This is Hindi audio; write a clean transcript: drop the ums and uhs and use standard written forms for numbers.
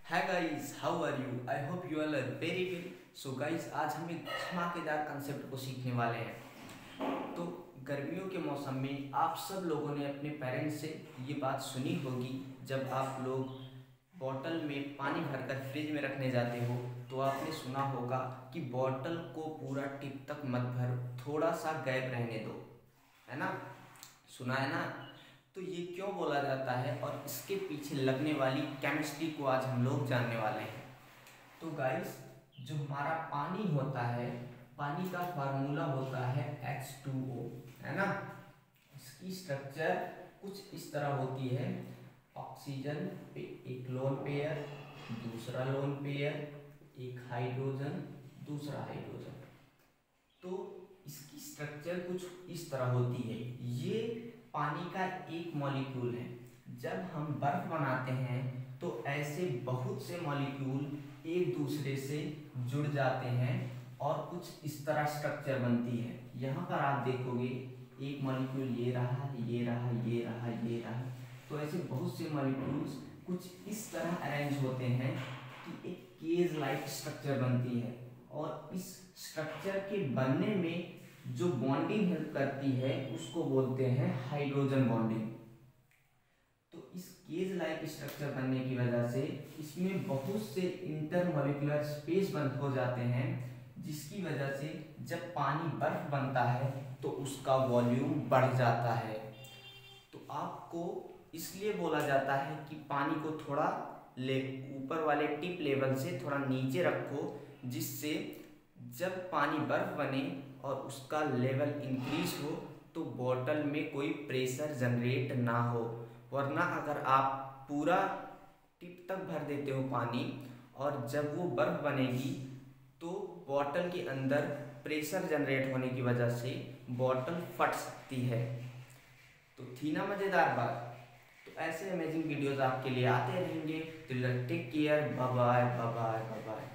Hi guys, how are you? I hope you all are very well. So guys, आज हम एक धमाकेदार कंसेप्ट को सीखने वाले हैं। तो गर्मियों के मौसम में आप सब लोगों ने अपने पेरेंट्स से ये बात सुनी होगी। जब आप लोग बॉटल में पानी भरकर फ्रिज में रखने जाते हो तो आपने सुना होगा कि बॉटल को पूरा टिप तक मत भर, थोड़ा सा गैप रहने दो, है ना? सुना है ना? तो ये क्यों बोला जाता है और इसके पीछे लगने वाली केमिस्ट्री को आज हम लोग जानने वाले हैं। तो गाइस, जो हमारा पानी होता है, पानी का फार्मूला होता है H2O, है ना? इसकी स्ट्रक्चर कुछ इस तरह होती है। ऑक्सीजन पे एक लोन पेयर, दूसरा लोन पेयर, एक हाइड्रोजन, दूसरा हाइड्रोजन। तो इसकी स्ट्रक्चर कुछ इस तरह होती है। ये पानी का एक मॉलिक्यूल है। जब हम बर्फ बनाते हैं तो ऐसे बहुत से मॉलिक्यूल एक दूसरे से जुड़ जाते हैं और कुछ इस तरह स्ट्रक्चर बनती है। यहाँ पर आप देखोगे एक मॉलिक्यूल ये रहा, ये रहा, ये रहा, ये रहा। तो ऐसे बहुत से मॉलिक्यूल्स कुछ इस तरह अरेंज होते हैं कि एक केज लाइक स्ट्रक्चर बनती है। और इस स्ट्रक्चर के बनने में जो बॉन्डिंग हेल्प करती है उसको बोलते हैं हाइड्रोजन बॉन्डिंग। तो इस केज लाइक स्ट्रक्चर बनने की वजह से इसमें बहुत से इंटरमॉलिक्यूलर स्पेस बंद हो जाते हैं, जिसकी वजह से जब पानी बर्फ बनता है तो उसका वॉल्यूम बढ़ जाता है। तो आपको इसलिए बोला जाता है कि पानी को थोड़ा ऊपर वाले टिप लेवल से थोड़ा नीचे रखो, जिससे जब पानी बर्फ बने और उसका लेवल इंक्रीज हो तो बॉटल में कोई प्रेशर जनरेट ना हो। वरना अगर आप पूरा टिप तक भर देते हो पानी और जब वो बर्फ बनेगी तो बॉटल के अंदर प्रेशर जनरेट होने की वजह से बॉटल फट सकती है। तो थी ना मज़ेदार बात? तो ऐसे अमेजिंग वीडियोस आपके लिए आते रहेंगे। Till then take care, bye bye, bye bye, bye bye.